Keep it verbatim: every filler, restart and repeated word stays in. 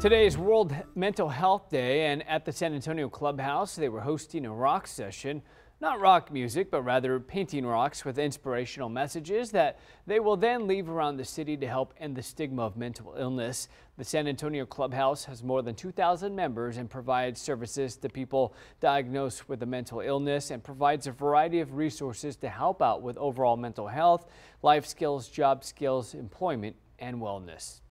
Today is World Mental Health Day, and at the San Antonio Clubhouse, they were hosting a rock session. Not rock music, but rather painting rocks with inspirational messages that they will then leave around the city to help end the stigma of mental illness. The San Antonio Clubhouse has more than two thousand members and provides services to people diagnosed with a mental illness and provides a variety of resources to help out with overall mental health, life skills, job skills, employment, and wellness.